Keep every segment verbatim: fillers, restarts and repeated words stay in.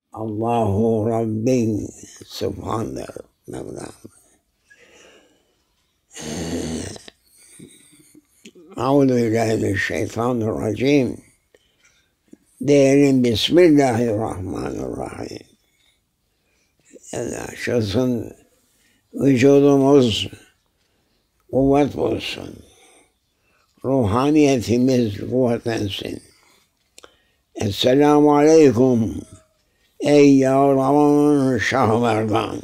Allahu Rabbi Subhanallah Mevlam. Euzubillahimineşşeytanirracim. Diyelim Bismillahirrahmanirrahim. Yaşasın vücudumuz kuvvet bulsun. Ruhaniyetimiz kuvvetlensin. Esselamu Aleyküm ey yavrum Şah Merdan.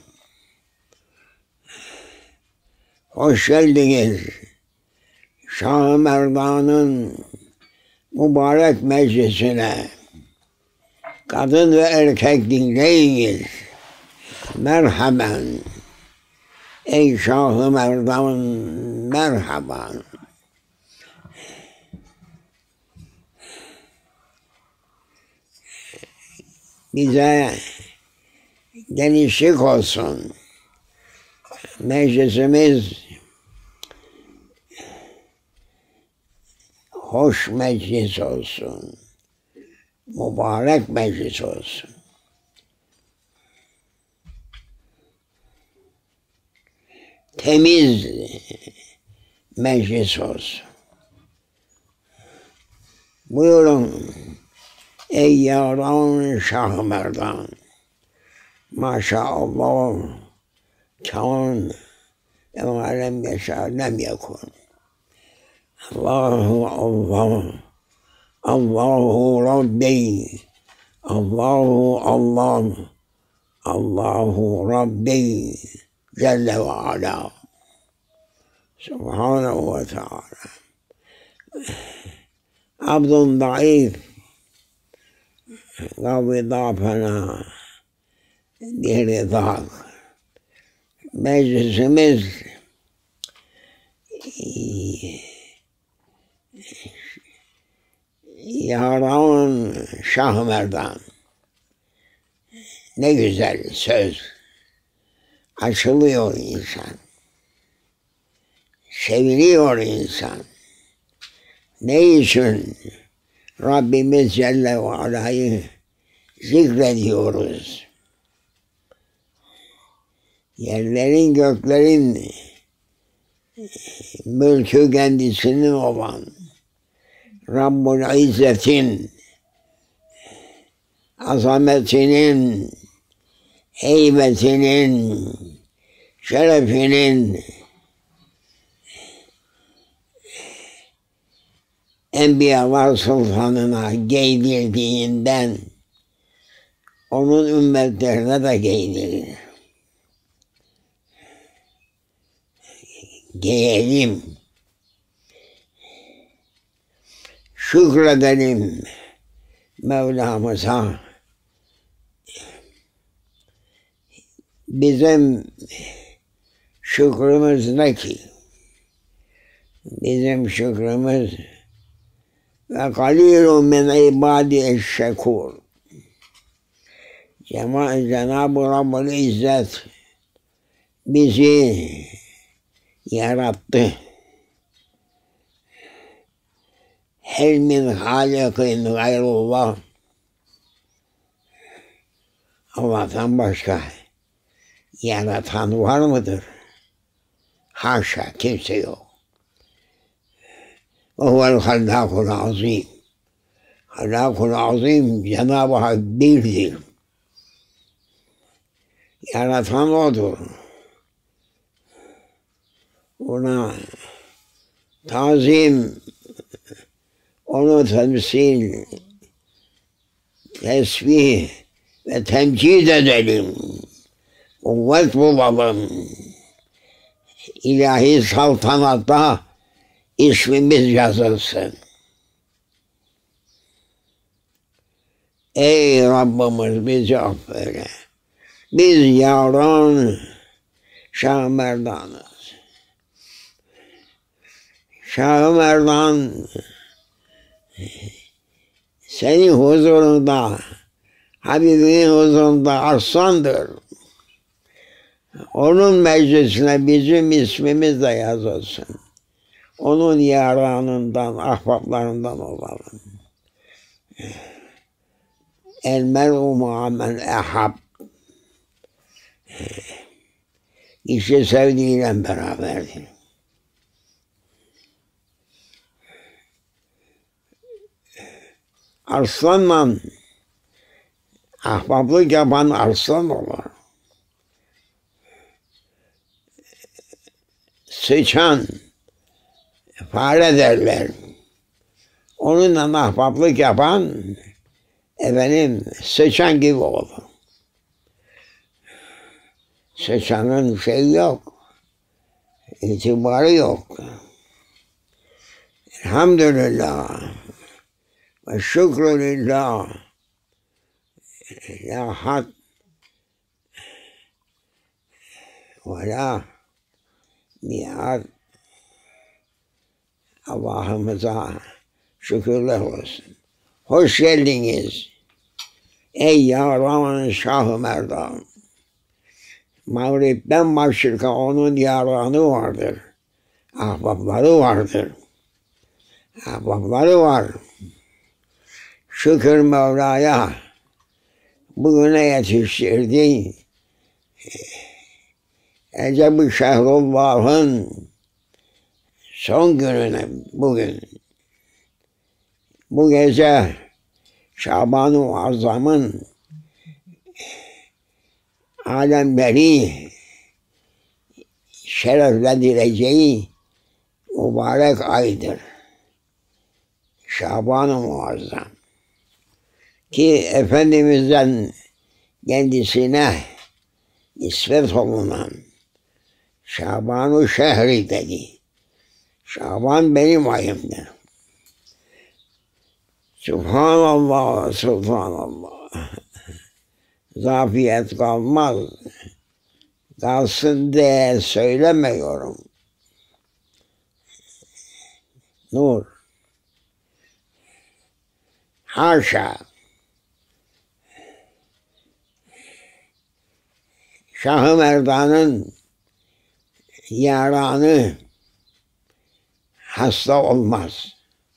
Hoş geldiniz. Şah Merdan'ın mübarek meclisine. Kadın ve erkek dinleyiniz. Merhaben. Ey Şah-ı Merdan, merhaban. Bize genişlik olsun. Meclisimiz hoş meclis olsun. Mübarek meclis olsun. Temiz meclis olsun. Buyurun ey yavrum Şah Merdan. Maşallah kân emâ lem yeşâ lem yekun. Allahu Allah, Allahu Rabbi, Allahu Allah, Allahu Rabbi Celle ve Ala. Subhanahu ve Teala. Abdun daif, gavi dafena, diri dağ. Meclisimiz Yaran Şah Merdan. Ne güzel söz. Açılıyor insan. Seviliyor insan. Ne için Rabbimiz Celle ve Ala'yı zikrediyoruz? Yerlerin göklerin mülkü kendisinin olan Rabbul İzzet'in azametinin, heybetinin, şerefinin Enbiyalar Sultanı'na giydirdiğinden onun ümmetlerine de giydirir. Giyelim, şükredelim Mevlamıza. Bizim şükrümüz ne ki? Bizim şükrümüz ve galilun min ibâdieşşekûr. Cenab-ı Rabbül İzzet bizi yarattı. Hel min hâlikin gayrullah. Allah'tan başka yaratan var mıdır? Haşa, kimse yok. Ve huvel hallâkul azîm. Hallâkul azîm Cenab-ı Hak birdir. Yaratan odur. Ona tazim, onu temsil, tesbih ve temcid edelim. Kuvvet bulalım. İlahi saltanatta ismimiz yazılsın. Ey Rabbimiz bizi affeyle. Biz yavran Şah Merdan'ız. Şah Merdan senin huzurunda, Habibinin huzurunda aslandır. Onun meclisine bizim ismimiz de yazılsın. Onun yaranından, ahbaplarından olalım. El mer'u ma'a men ehab. İşte sevdiğiyle beraberdir. Arslanla ahbaplık yapan arslan olur. Sıçan, fare derler. Onunla ahbaplık yapan efendim sıçan gibi olur. Sıçanın şeyi yok, itibarı yok. Elhamdülillah ve şükrülillah. La had ve la nihad. Allah'ımıza şükürler olsun. Hoş geldiniz. Ey yaran Şah-ı Merdan. Mağrip'ten Maşrik'a onun yaranı vardır. Ahbapları vardır. Ahbapları var. Şükür Mevla'ya bugüne yetiştirdi. Eceb-i Şehrullah'ın son gününe bugün. Bu gece Şaban-ı Azam'ın alemleri şereflendireceği mübarek aydır. Şaban-ı Muazzam. Ki Efendimiz'den kendisine nispet olunan Şaban-ı Şehri dedi. Şaban benim ayımdır. Subhanallah, Subhanallah. Zafiyet kalmaz. Kalsın diye söylemiyorum. Nur. Haşa. Şah-ı Merdan'ın yaranı hasta olmaz.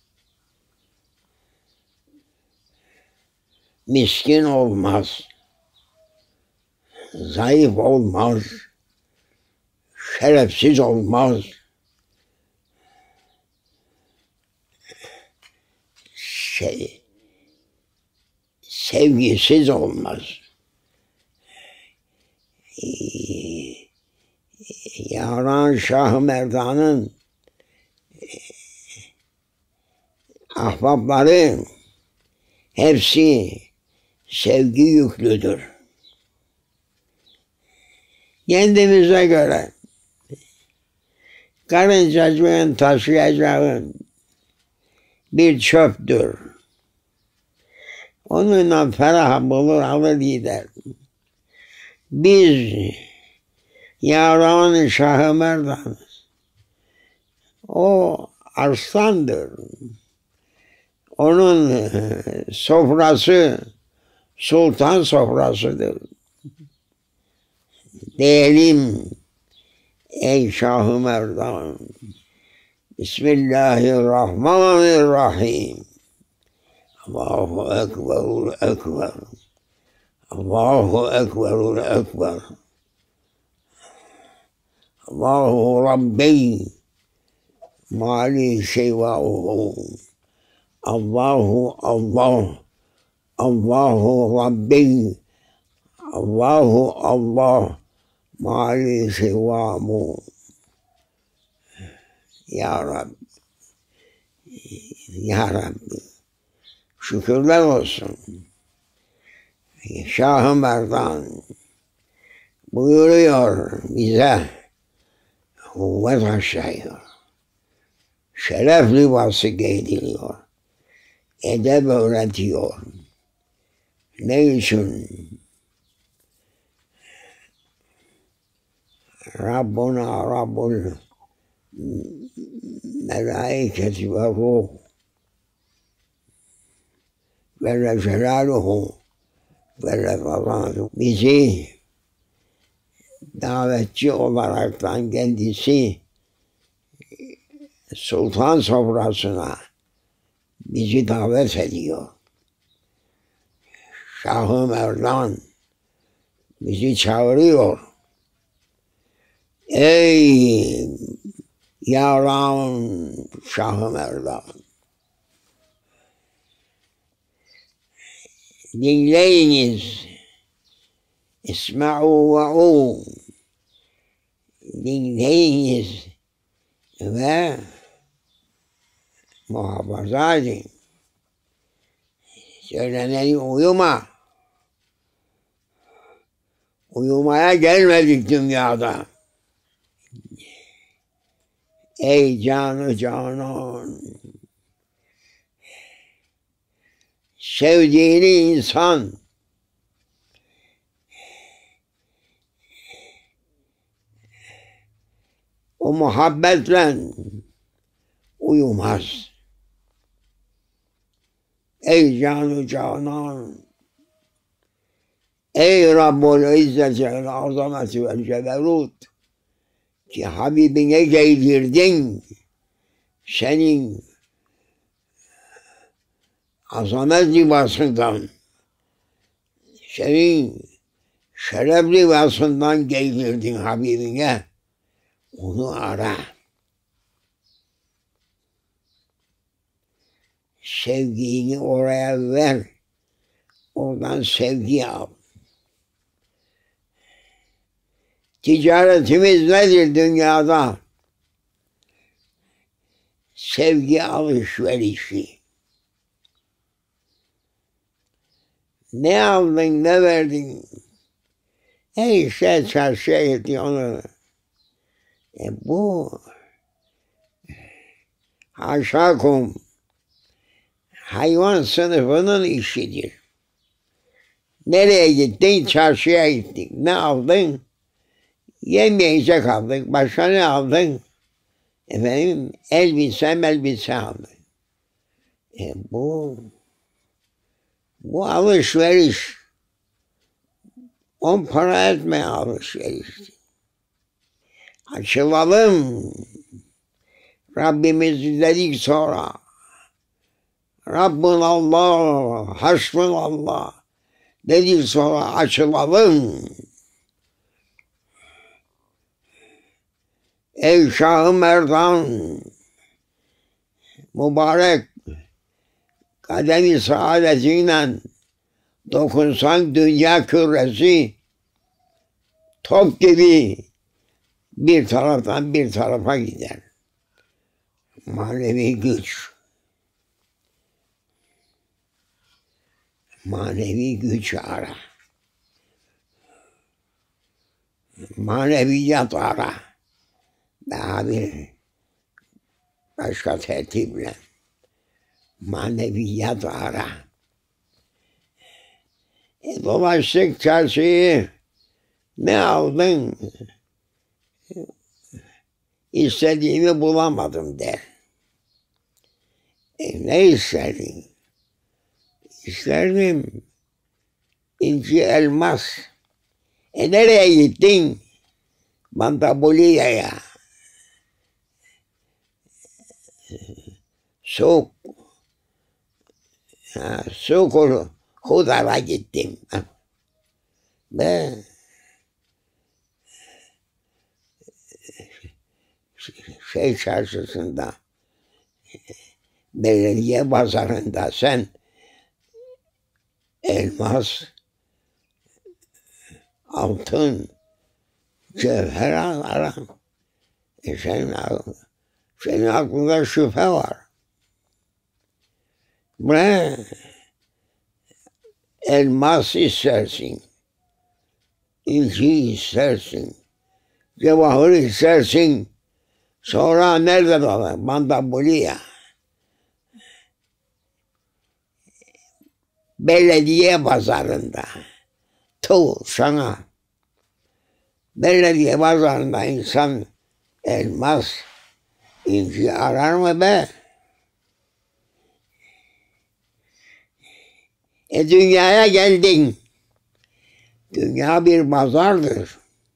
Miskin olmaz. Zayıf olmaz. Şerefsiz olmaz. Şey, sevgisiz olmaz. Yaran Şah-ı Merdan'ın ahbapları hepsi sevgi yüklüdür. Kendimize göre karıncacığın taşıyacağın bir çöptür. Onunla ferah bulur alır gider. Biz yaran Şah-ı Merdan'ız. O arslandır. Onun sofrası sultan sofrasıdır. Diyelim ey Şah-ı Merdan. Bismillahirrahmanirrahim. Allahu Ekberul Ekber. Allahu Ekberul Ekber. Allahu Rabbi mali şevâhu. Allahu Allah. Allahu Rabbi. Allahu Allah mali şevâmu. Ya Rabbi. Ya Rabbi. Şükürler olsun. Şah-ı Merdan buyuruyor bize, kuvvet aşağıyor. Şeref libası giydiriyor. Edeb öğretiyor. Ne için? Rabbuna Rabbul melaiketi ve ruh ve celaluhu ve refazanu bizi davetçi olaraktan kendisi sultan sofrasına bizi davet ediyor. Şah-ı Merdan bizi çağırıyor. Ey yaran Şah-ı Merdan! Dinleyiniz. İsma'u ve'u. Dinleyiniz ve muhafaza edin. Söyleneni uyuma. Uyumaya gelmedik dünyada. Ey canı canan! Sevdiğini insan o muhabbetle uyumaz. Ey canı canan! Ey Rabbul İzzet ve Azameti ve Ceberut ki Habibine giydirdin senin azamet libasından, senin şeref libasından giydirdin Habibine, onu ara. Sevgini oraya ver, oradan sevgi al. Ticaretimiz nedir dünyada? Sevgi alışverişi. Ne aldın, ne verdin? E işte çarşıya gitti onu. E bu haşakum hayvan sınıfının işidir. Nereye gittin? Çarşıya gittin. Ne aldın? Yemeyecek aldık. Başka ne aldın? Efendim elbise elbise aldın. E bu bu alışveriş. On para etme alışveriş. Açılalım. Rabbimiz dedik sonra. Rabbun Allah, hasbun Allah. Dedik sonra açılalım. Ey Şah-ı Merdan, mübarek kademi saadetiyle dokunsan dünya küresi top gibi bir taraftan bir tarafa gider. Manevi güç. Manevi güç ara. Maneviyat ara. Daha bir başka tertiple maneviyat ara. E, dolaştık çarşıyı, ne aldın? İstediğimi bulamadım der. E, ne istedin? İsterdim inci elmas. E nereye gittin? Mantabuliye'ye. Soğuk. Ha, soğuk hudara gittim. Ben şey çarşısında, belediye pazarında sen elmas, altın, cevher ara. E senin, senin aklında şüphe var. Ne? Elmas istersin, inci istersin, cevahir istersin. Sonra nerede kalır? Mantabuliye. Belediye pazarında. Tu sana. Belediye pazarında insan elmas, inci arar mı be? E dünyaya geldin. Dünya bir pazardır.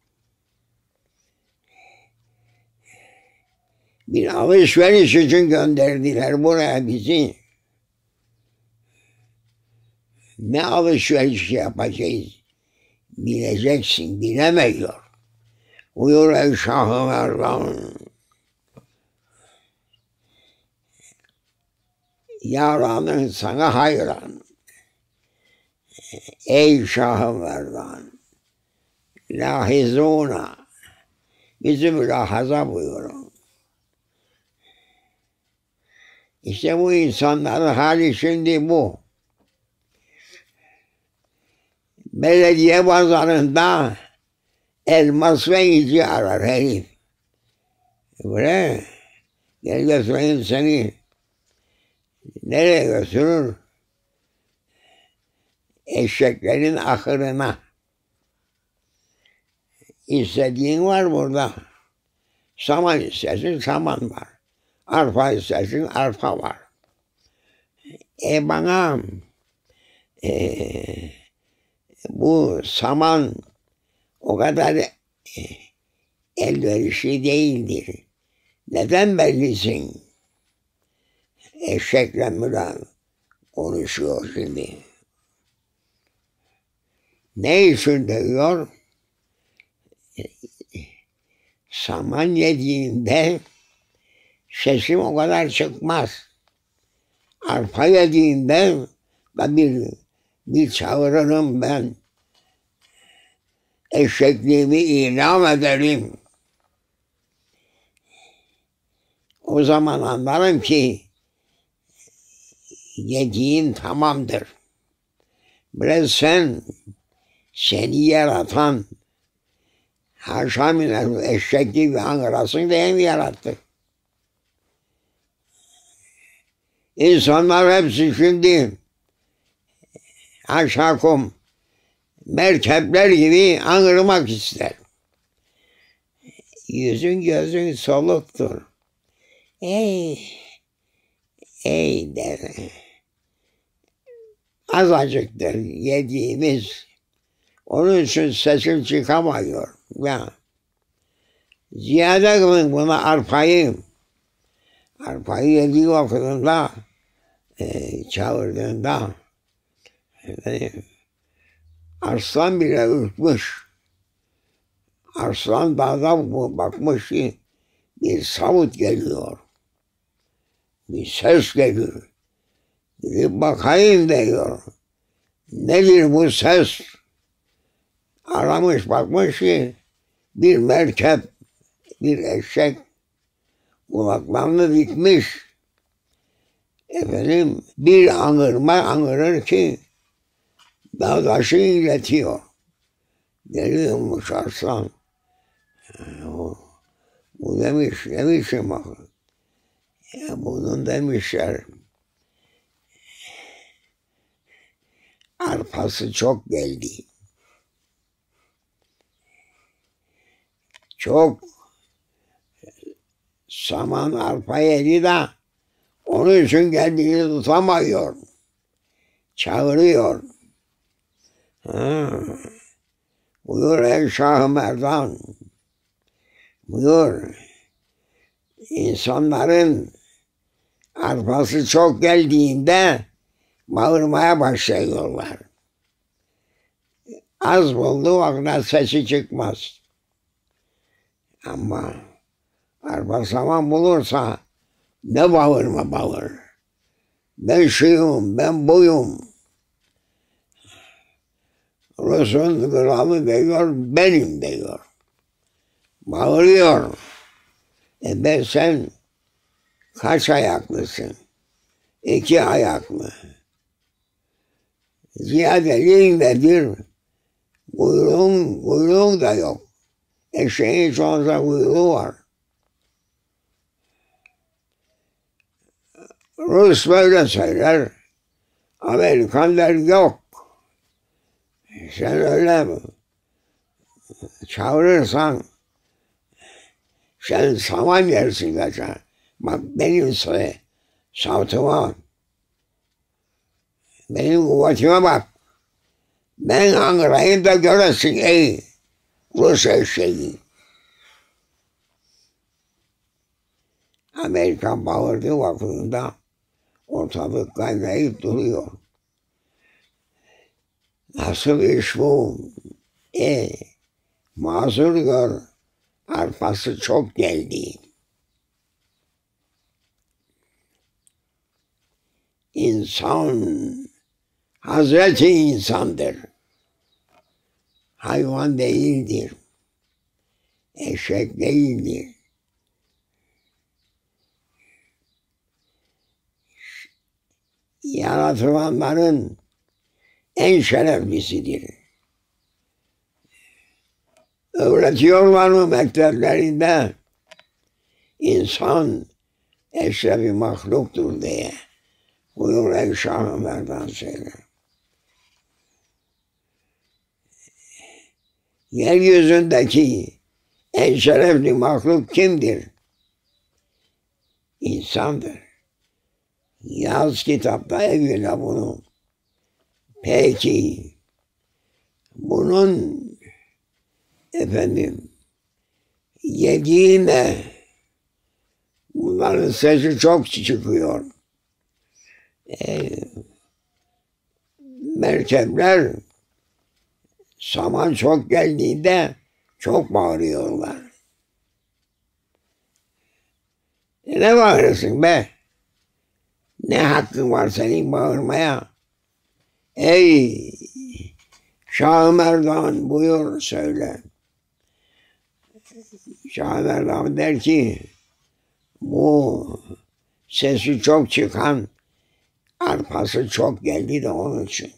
Bir alışveriş için gönderdiler buraya bizi. ne alışveriş yapacağız bileceksin, bilemiyor. Buyur ey Şah-ı Merdan. Yaranın sana hayran. Ey Şah-ı Merdan. Lahizuna. Bizi mülahaza buyurun. İşte bu insanların hali şimdi bu. Belediye pazarında elmas ve inci arar herif. Böyle gel götüreyim seni. Nereye götürür? Eşeklerin ahırına. İstediğin var burada. Saman istersin, saman var. Arpa istersin, arpa var. E bana e, bu saman o kadar e, elverişli değildir. Neden bellisin? Eşekle mülan konuşuyor şimdi. Ne için diyor? Saman yediğinde sesim o kadar çıkmaz. Arpa yediğinde ben bir, bir çağırırım ben. Eşekliğimi ilan ederim. O zaman anlarım ki yediğin tamamdır. Biraz sen, seni yaratan haşa minel eşekli ve angrasın diye mi yarattı? İnsanlar hepsi şimdi haşakum merkepler gibi anırmak ister. Yüzün gözün soluktur. Ey, ey der. Azıcıktır yediğimiz. Onun için sesim çıkamıyor. Ya. Ziyade kılın buna arpayı. Arpayı yediği vakitinde e, çağırdığında e, arslan bile ürkmüş. Arslan dağda bakmış ki bir savut geliyor. Bir ses geliyor. Gidip bakayım diyor. Nedir bu ses? Aramış bakmış ki bir merkep, bir eşek kulaklarını dikmiş. Efendim bir anırma anırır ki dağdaşı iletiyor. Geliyormuş arslan. O, bu demiş, demişim bak. Ya bunun demişler. Arpası çok geldi. Çok saman arpa yedi de onun için kendini tutamıyor. Çağırıyor. Ha. Buyur ey Şah-ı Merdan. Buyur. İnsanların arpası çok geldiğinde bağırmaya başlıyorlar. Az bulduğu vakit sesi çıkmaz. Ama arpa saman bulursa ne bağırma bağır. Ben şuyum, ben buyum. Rus'un kralı diyor, benim diyor. Bağırıyor. E ben sen kaç ayaklısın? İki ayaklı. Ziyadeliğin nedir? Kuyruğun, kuyruğun da yok. Eşeğin çoğunsa kuyruğu var. Rus böyle söyler. Amerikan der yok. Sen öyle mi? Çağırırsan sen saman yersin kaçar. Bak benim söyle. Savtıma, benim kuvvetime bak. Ben angrayım da göresin ey Rus eşeği. Amerikan bağırdığı vakitinde ortalık kaynayıp duruyor. Nasıl iş bu? E, mazur gör, arpası çok geldi. İnsan, Hazreti insandır. Hayvan değildir. Eşek değildir. Yaratılanların en şereflisidir. Öğretiyorlar mı mekteplerinde? İnsan eşrefi mahluktur diye. Buyur ey Şah-ı Merdan söyle. Yeryüzündeki en şerefli mahluk kimdir? İnsandır. Yaz kitapta evvela bunu. Peki bunun efendim yediğine bunların sesi çok çıkıyor. E, merkepler saman çok geldiğinde çok bağırıyorlar. E ne bağırırsın be? Ne hakkın var senin bağırmaya? Ey Şah-ı Merdan buyur söyle. Şah-ı Merdan der ki bu sesi çok çıkan arpası çok geldi de onun için.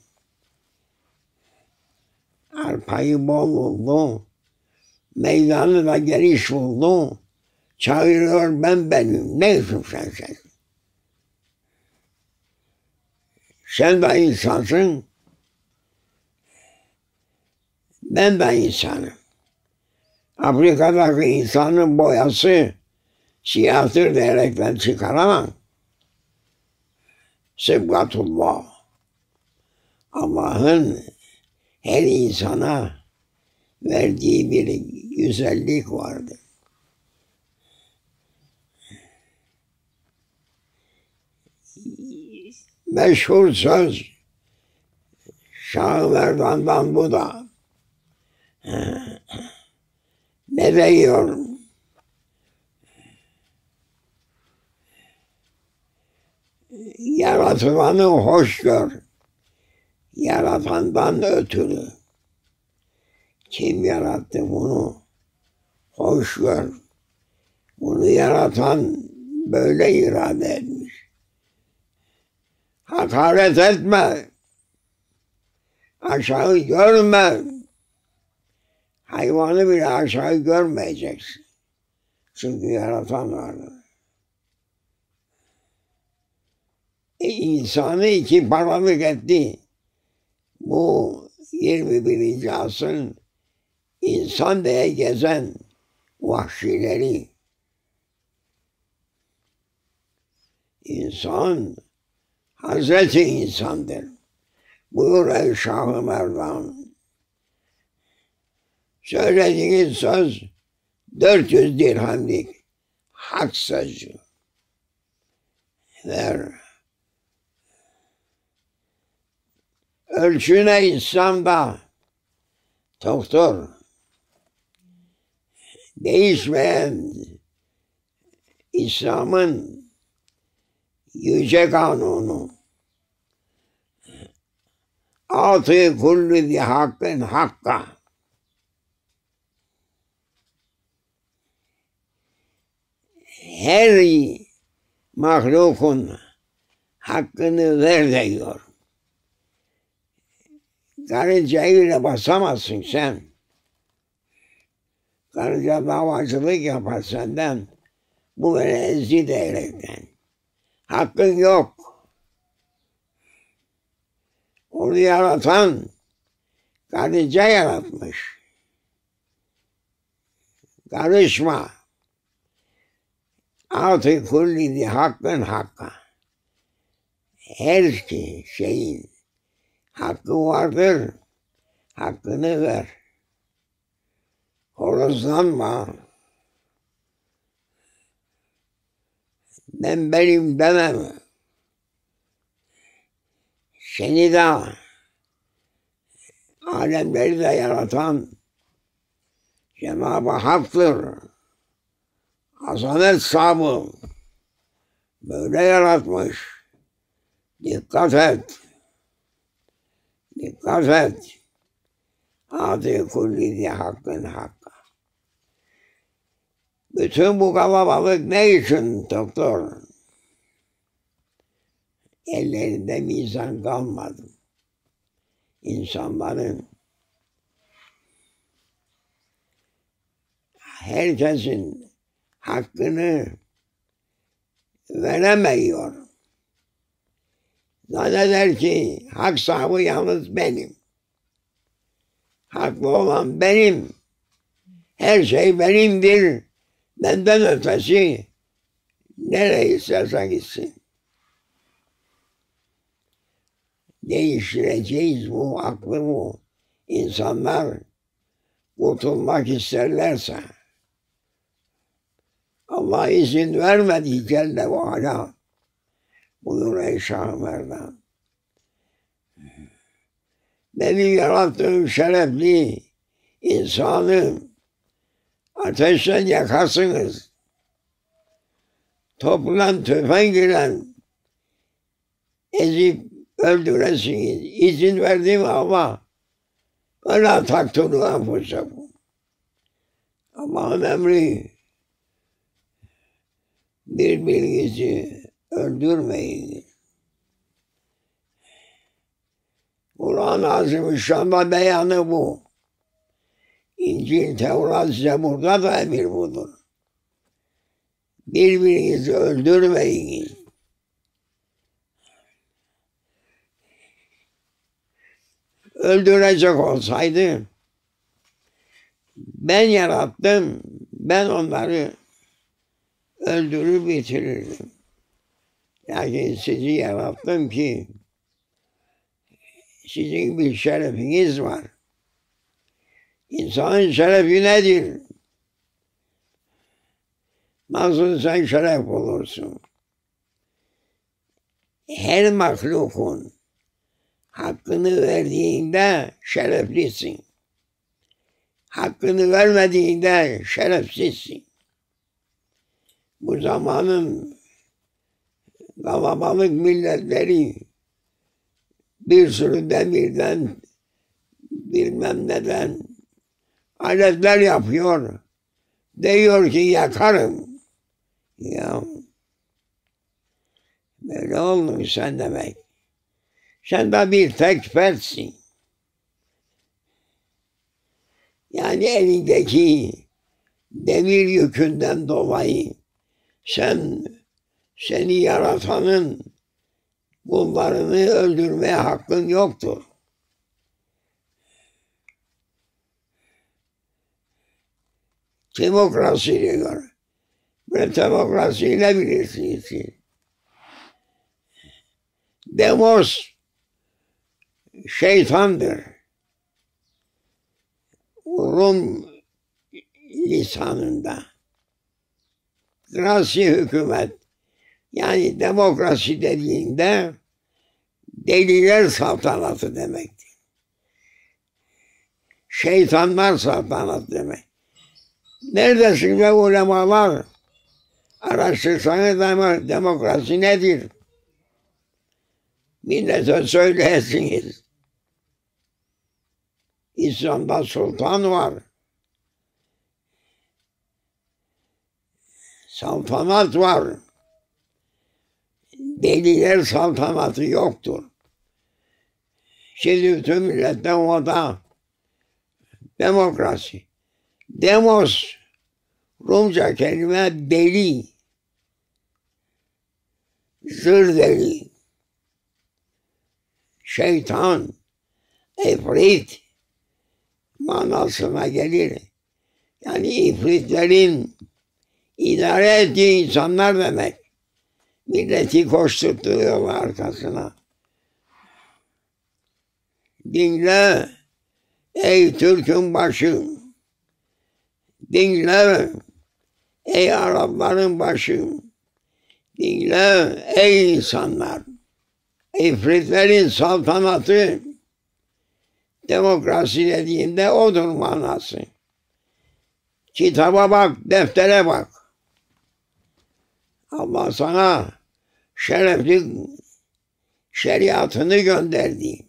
Arpayı bol buldu. Meydanı da geniş buldu. Çağırıyor ben benim. Ne için sen sen? Sen de insansın. Ben de insanım. Afrika'daki insanın boyası siyahtır diyerekten çıkaramam. Sıbgatullah. Allah'ın her insana verdiği bir güzellik vardır. Meşhur söz Şah-ı Merdan'dan bu da. Ne diyor? Yaratılanı hoş gör. Yaratandan ötürü. Kim yarattı bunu? Hoş gör. Bunu yaratan böyle irade etmiş. Hakaret etme. Aşağı görme. Hayvanı bile aşağı görmeyeceksin. Çünkü yaratan vardır. E, insanı iki paralık etti. Bu yirmi birinci asrın insan diye gezen vahşileri. İnsan Hazreti insandır. Buyur ey Şah-ı Merdan. Söylediğiniz söz dört yüz dirhemlik hak sözü. Ver. Ölçüne İslam'da doktor değişmeyen İslam'ın yüce kanunu altı kulli zi hakkın hakka. Her mahlukun hakkını ver diyor. Karıncayla basamazsın sen. Karınca davacılık yapar senden. Bu beni ezdi diyerekten. Hakkın yok. Onu yaratan karınca yaratmış. Karışma. Altı kulli hakkın hakka. Her şeyin hakkı vardır. Hakkını ver. Horozlanma. Ben benim demem. Seni de alemleri de yaratan Cenab-ı Hak'tır. Azamet sahibi böyle yaratmış. Dikkat et. Dikkat et. Adi kulli di hakkın hakka. Bütün bu kalabalık ne için doktor? Ellerinde mizan kalmadı. İnsanların herkesin hakkını veremiyor. Zanneder ki hak sahibi yalnız benim. Haklı olan benim. Her şey benimdir. Benden ötesi nereye isterse gitsin. Değiştireceğiz bu aklı bu. İnsanlar kurtulmak isterlerse Allah izin vermedi Celle ve Ala. Buyur ey Şah-ı Merdan. Benim yarattığım şerefli insanı ateşten yakarsınız. Toplan tüfeğin ile ezip öldüresiniz. İzin verdim ama öyle taktulu anfusakum. Allah'ın emri birbirinizi öldürmeyin. Kur'an-ı Azimüşşan'da beyanı bu. İncil, Tevrat, Zebur'da da emir budur. Birbirinizi öldürmeyin. Öldürecek olsaydı ben yarattım, ben onları öldürür bitirirdim. Lakin sizi yarattım ki sizin bir şerefiniz var. İnsanın şerefi nedir? Nasıl sen şeref olursun? Her mahlukun hakkını verdiğinde şereflisin. Hakkını vermediğinde şerefsizsin. Bu zamanın kalabalık milletleri bir sürü demirden bilmem neden aletler yapıyor. Diyor ki yakarım. Ya böyle oldun sen demek. Sen de bir tek fertsin. Yani elindeki demir yükünden dolayı sen seni yaratanın kullarını öldürmeye hakkın yoktur. Demokrasiyle göre. Ve demokrasiyi ne bilirsiniz ki? Demos şeytandır. Rum lisanında. Krasi hükümet. Yani demokrasi dediğinde deliler saltanatı demektir. Şeytanlar saltanatı demek. Neredesin be ulemalar? Araştırsanız demokrasi nedir? Millete söyleyesiniz. İslam'da sultan var. Saltanat var. Deliler saltanatı yoktur. Şimdi bütün milletten o da demokrasi. Demos, Rumca kelime deli. Zır deli. Şeytan, ifrit manasına gelir. Yani ifritlerin idare ettiği insanlar demek. Milleti koşturtuyorlar arkasına. Dinle ey Türk'ün başı. Dinle ey Arapların başı. Dinle ey insanlar. İfritlerin saltanatı Demokrasi dediğinde odur manası. Kitaba bak, deftere bak. Allah sana şerefli şeriatını gönderdi.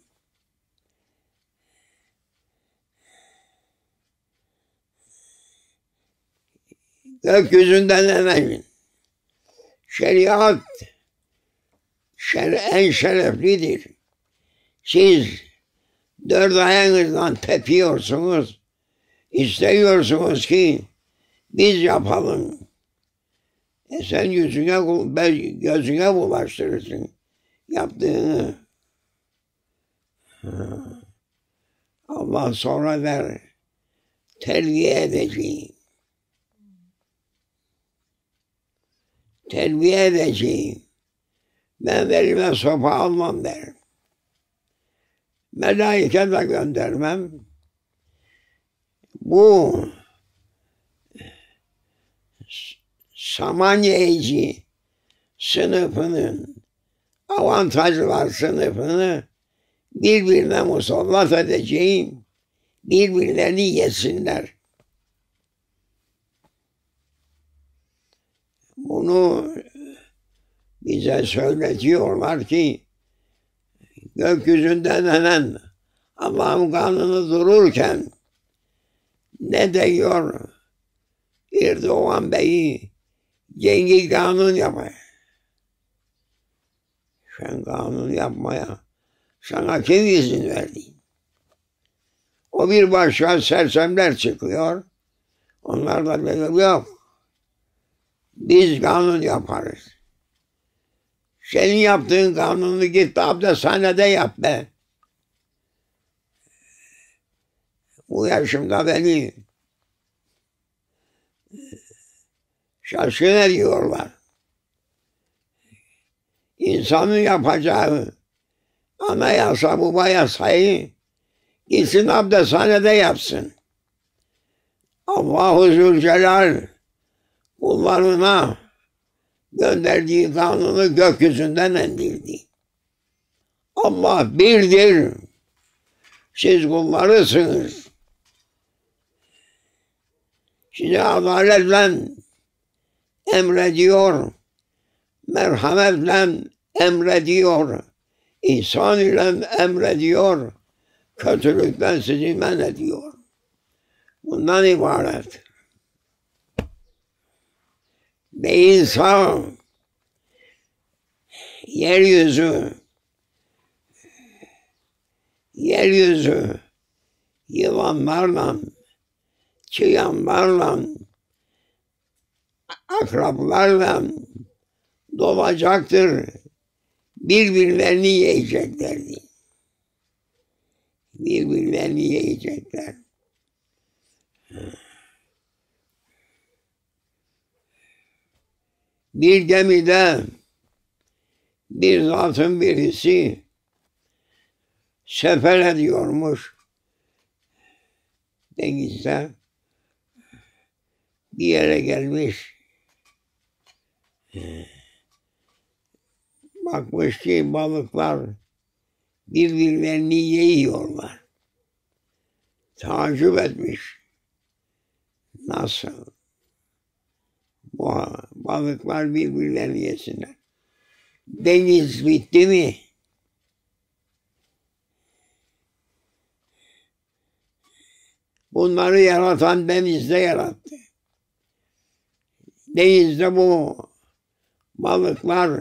Gökyüzünden inen şeriat şer en şereflidir. Siz dört ayağınızdan tepiyorsunuz, istiyorsunuz ki biz yapalım. E sen yüzüne, gözüne bulaştırırsın yaptığını. Allah sonra der, terbiye edeceğim. Terbiye edeceğim. Ben elime sopa almam derim. Melaike de göndermem. Bu Samanyeci sınıfının, avantajlar sınıfını birbirine musallat edeceğim. Birbirlerini yesinler. Bunu bize söyletiyorlar ki gökyüzünden inen Allah'ın kanunu dururken ne diyor? Erdoğan Bey'i cengi kanun yapar. Sen kanun yapmaya sana kim izin verdi? O bir başka sersemler çıkıyor. Onlar da diyor yok. Biz kanun yaparız. Senin yaptığın kanunu git abdesthanede yap be. Bu yaşımda beni şaşkın ediyorlar. İnsanın yapacağı anayasa bu yasayı gitsin abdesthanede yapsın. Allah-u Zülcelal kullarına gönderdiği kanunu gökyüzünden indirdi. Allah birdir. Siz kullarısınız. Size adaletle emrediyor, merhametle emrediyor, ihsan ile emrediyor, kötülükten sizi men ediyor. Bundan ibaret. Beyin sağ, yeryüzü, yeryüzü yılanlarla, çıyanlarla, akraplarla dolacaktır. Birbirlerini yiyeceklerdi. Birbirlerini yiyecekler. Bir gemide bir zatın birisi sefer ediyormuş denizde. Bir yere gelmiş. Bakmış ki balıklar birbirlerini yiyorlar. Tacip etmiş. Nasıl? Bu balıklar birbirlerini yesinler. Deniz bitti mi? Bunları yaratan denizde yarattı. Denizde bu balıklar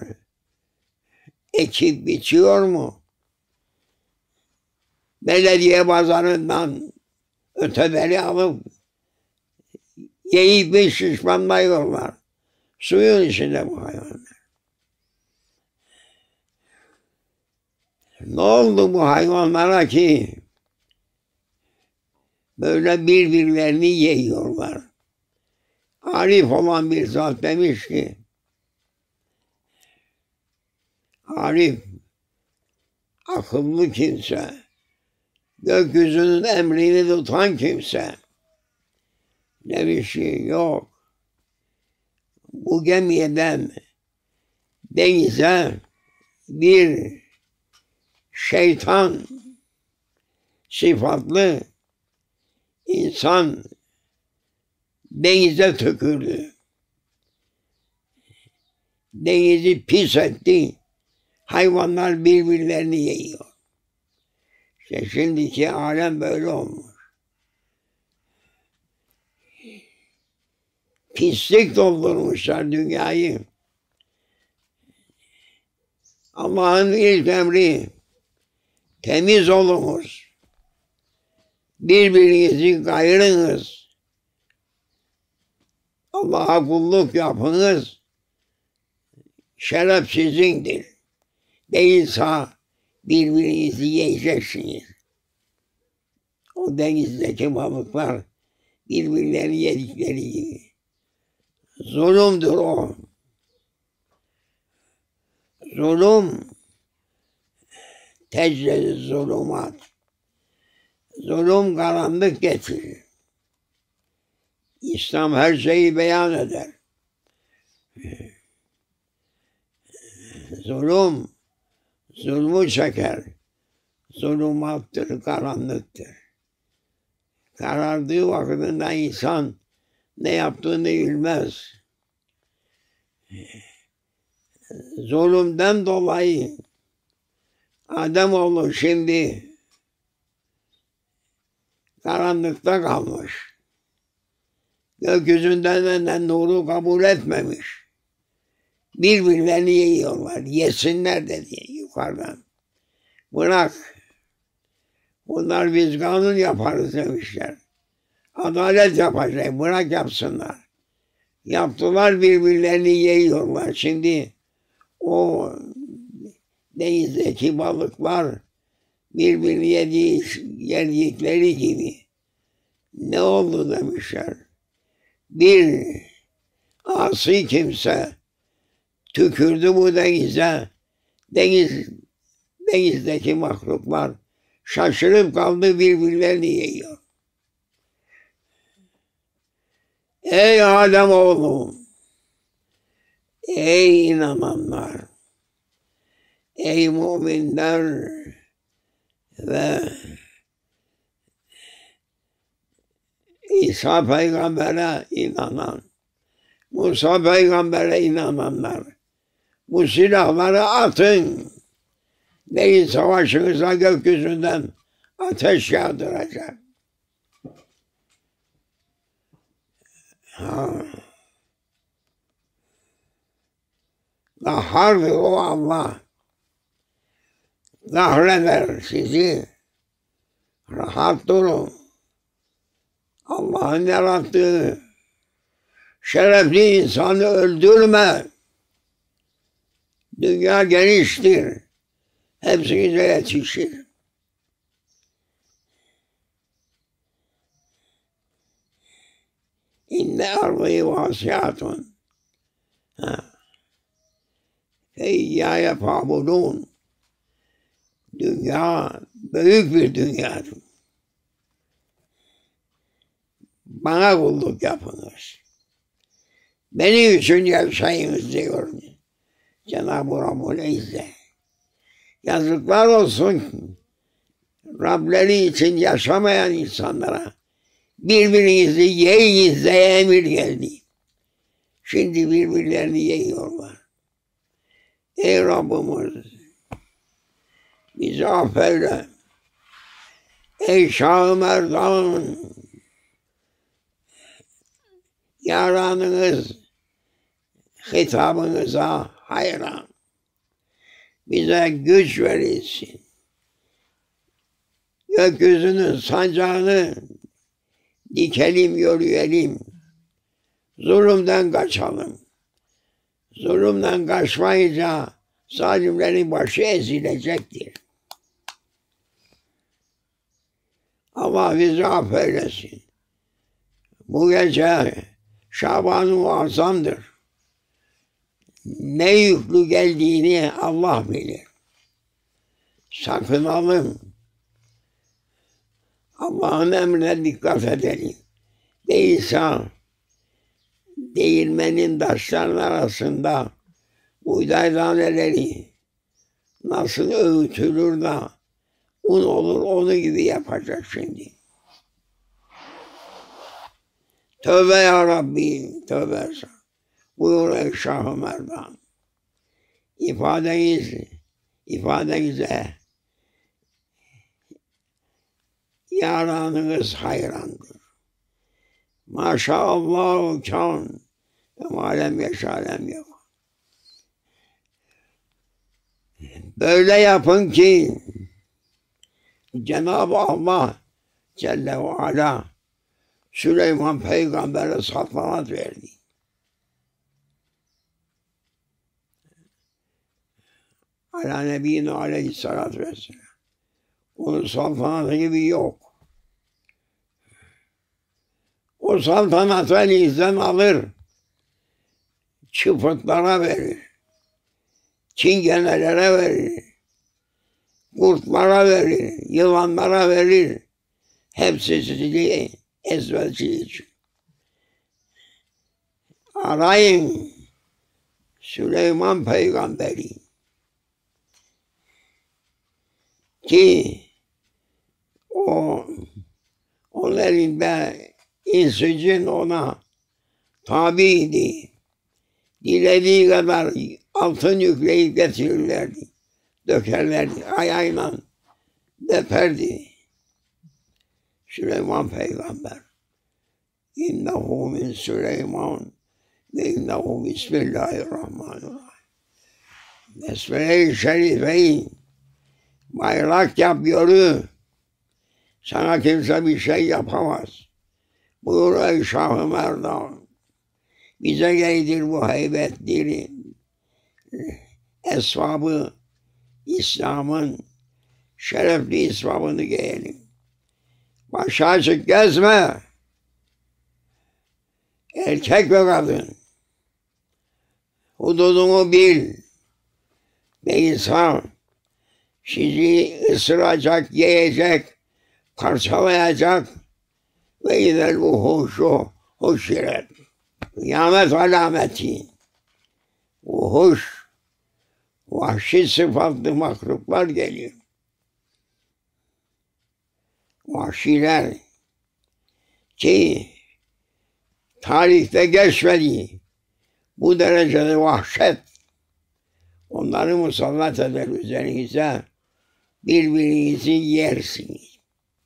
ekip biçiyor mu? Belediye pazarından öteberi alıp yiyip bir şişmanlıyorlar. Suyun içinde bu hayvanlar. Ne oldu bu hayvanlara ki böyle birbirlerini yiyorlar? Arif olan bir zat demiş ki, Arif, akıllı kimse, gökyüzünün emrini tutan kimse, demiş ki yok, bu gemiden denize bir şeytan sıfatlı insan denize tükürdü. Denizi pis etti. Hayvanlar birbirlerini yiyor. İşte şimdiki alem böyle olmuş. Pislik doldurmuşlar dünyayı. Allah'ın ilk emri temiz olunuz. Birbirinizi kayırınız. Allah'a kulluk yapınız. Şeref sizindir. Değilse birbirinizi yiyeceksiniz. O denizdeki balıklar birbirlerini yedikleri gibi. Zulümdür o. Zulüm tecrübe zulümat. Zulüm karanlık getirir. İslam her şeyi beyan eder. Zulüm, zulmü çeker. Zulümattır, karanlıktır. Karardığı vakitinde insan ne yaptığını bilmez. Zulümden dolayı Ademoğlu şimdi karanlıkta kalmış. Gökyüzünden de nuru kabul etmemiş. Birbirlerini yiyorlar. Yesinler dedi yukarıdan. Bırak. Bunlar biz kanun yaparız demişler. Adalet yapacak. Bırak yapsınlar. Yaptılar, birbirlerini yiyorlar. Şimdi o denizdeki balıklar birbirini yediği, yedikleri gibi ne oldu demişler. Bir asi kimse tükürdü bu denize. Deniz, denizdeki mahluklar şaşırıp kaldı, birbirlerini yiyor. Ey Ademoğlu! Ey inananlar! Ey müminler ve İsa Peygamber'e inanan, Musa Peygamber'e inananlar, bu silahları atın. Değil savaşınıza gökyüzünden ateş yağdıracak. Ha. Kahhardır o Allah. Kahreder sizi. Rahat durun. Allah'ın yarattığı şerefli insanı öldürme. Dünya geniştir. Hepsinize yetişir. İnne ardı vasiatun. Feyyâye fa'budûn. Dünya büyük bir dünyadır. Bana kulluk yapınız. Benim için yaşayınız diyor Cenab-ı Rabbul İzzet. Yazıklar olsun Rableri için yaşamayan insanlara. Birbirinizi yiyiniz diye emir geldi. Şimdi birbirlerini yiyorlar. Ey Rabbimiz, bizi affeyle. Ey Şah-ı Merdan, yaranınız hitabınıza hayran. Bize güç verilsin. Gökyüzünün sancağını dikelim, yürüyelim. Zulümden kaçalım. Zulümden kaçmayınca zalimlerin başı ezilecektir. Allah bizi affeylesin. Bu gece Şaban-ı Azam'dır. Ne yüklü geldiğini Allah bilir. Sakınalım. Allah'ın emrine dikkat edelim. Değilse değirmenin taşlarının arasında buğday taneleri nasıl öğütülür de un olur, onu gibi yapacak şimdi. Tövbe ya Rabbi, tövbe. Buyur ey Şah-ı Merdan. İfadeniz, ifadenize yaranınız hayrandır. Maşallah kân ve malem yeşalem yok. Böyle yapın ki Cenab-ı Allah Celle ve Ala Süleyman Peygamber'e saltanat verdi. Ala Nebiyyina Aleyhisselatü Vesselam. Onun saltanatı gibi yok. O saltanatı elinizden alır. Çıfıtlara verir. Çingenelere verir. Kurtlara verir. Yılanlara verir. Hepsi sizi ezberci için. Arayın Süleyman Peygamberi ki o onun elinde insücün ona tabiydi. Dilediği kadar altın yükleyip getirirlerdi. Dökerlerdi. Ayağıyla deperdi. Süleyman Peygamber. İnnehu min Süleyman ve innehu bismillahirrahmanirrahim. Besmele-i Şerife'yi bayrak yap yürü. Sana kimse bir şey yapamaz. Buyur ey Şah-ı Merdan. Bize geydir bu heybetleri. Esvabı İslam'ın şerefli esvabını giyelim. Başı açık gezme. Erkek ve kadın. Hududunu bil. Ve insan sizi ısıracak, yiyecek, parçalayacak ve izel vuhuşu huşiret. Kıyamet alameti. Vuhuş, vahşi sıfatlı mahluklar geliyor. Vahşiler ki tarihte geçmedi bu derecede vahşet onları musallat eder üzerinize, birbirinizi yersiniz.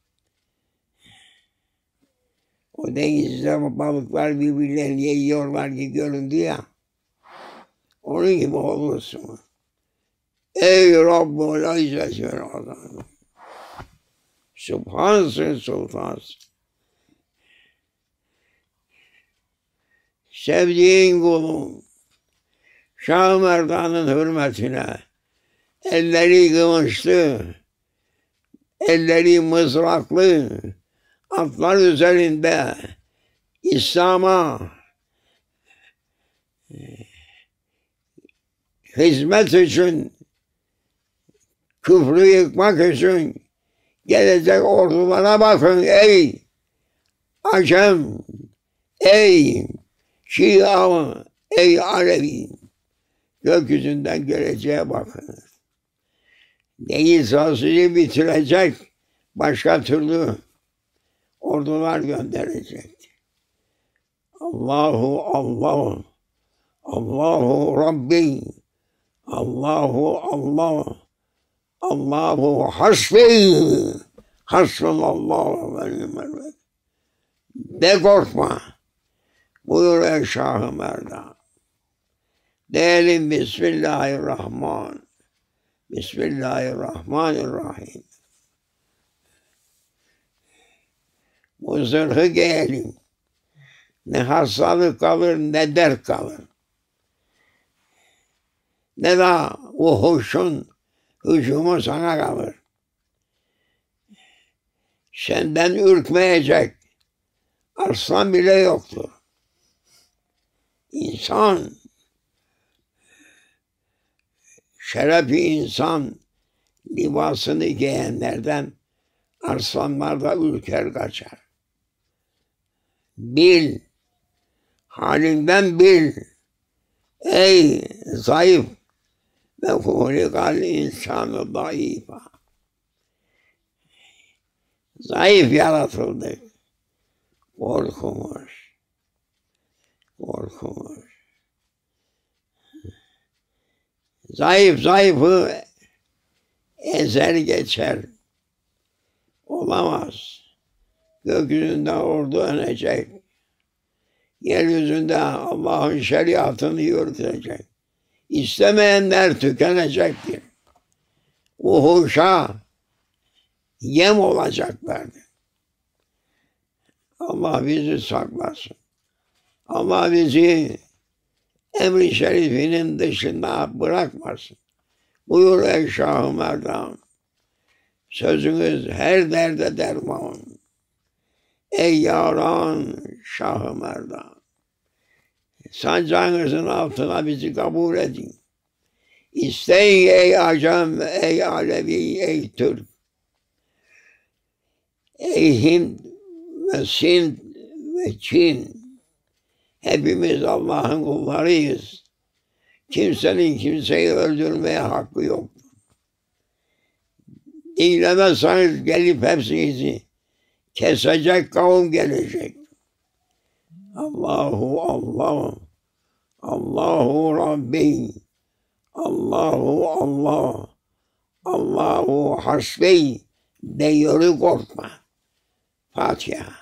O denizde balıklar birbirlerini yiyorlar gibi göründü ya, onun gibi olursun. Ey Rabbul İzzet ve Azam. Subhansın sultansın. Sevdiğin kulun Şah-ı Merdan'ın hürmetine elleri kıvınçlı, elleri mızraklı atlar üzerinde İslam'a hizmet için, küfrü yıkmak için gelecek ordulara bakın ey Acem, ey Şia, ey Alevi, gökyüzünden geleceğe bakınız. Değilse sizi bitirecek, başka türlü ordular gönderecek. Allahu Allah, Allahu Rabbi, Allahu Allah, Allahu hasbi, hasbunallahu ve ni'mel vekil. De korkma. Buyur ey Şah-ı Merdan. Diyelim Bismillahirrahman. Bismillahirrahmanirrahim. Bu zırhı giyelim. Ne hastalık kalır ne dert kalır. Ne de vuhuşun hücumu sana kalır. Senden ürkmeyecek aslan bile yoktur. İnsan, şerefi insan libasını giyenlerden arslanlar da ülker kaçar. Bil, halinden bil, ey zayıf ve hulikal insanı zayıfa. Zayıf yaratıldık. Korkunuz. Korkunuz. Zayıf zayıfı ezer geçer. Olamaz. Gökyüzünde ordu önecek. Yeryüzünde Allah'ın şeriatını yürütecek. İstemeyenler tükenecektir. Uhuşa yem olacaklardır. Allah bizi saklasın. Allah bizi emri şerifinin dışında bırakmasın. Buyur ey Şah-ı Merdan. Sözünüz her derde derman. Ey yaran Şah-ı Merdan. Sancağınızın altına bizi kabul edin. İsteyin ey Acem, ey Alevi, ey Türk. Ey Hind ve Sind ve Çin. Hepimiz Allah'ın kullarıyız. Kimsenin kimseyi öldürmeye hakkı yok. Dinlemezseniz gelip hepsinizi kesecek kavim gelecek. Allahu Allah, Allahu Rabbi, Allahu Allah, Allahu Hasbi de yürü korkma. Fatiha.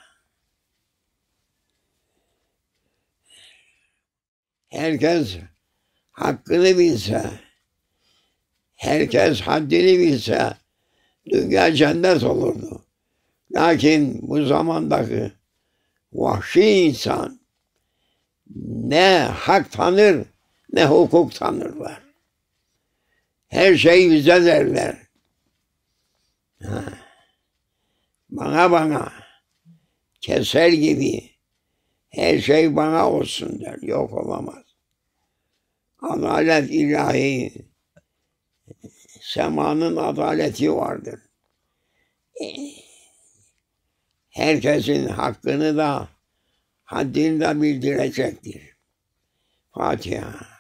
Herkes hakkını bilse, herkes haddini bilse dünya cennet olurdu. Lakin bu zamandaki vahşi insan ne hak tanır ne hukuk tanırlar. Her şey bize derler. Ha. Bana bana keser gibi her şey bana olsun der. Yok olamaz. Adalet ilahi, semanın adaleti vardır. Herkesin hakkını da haddini de bildirecektir. Fatiha.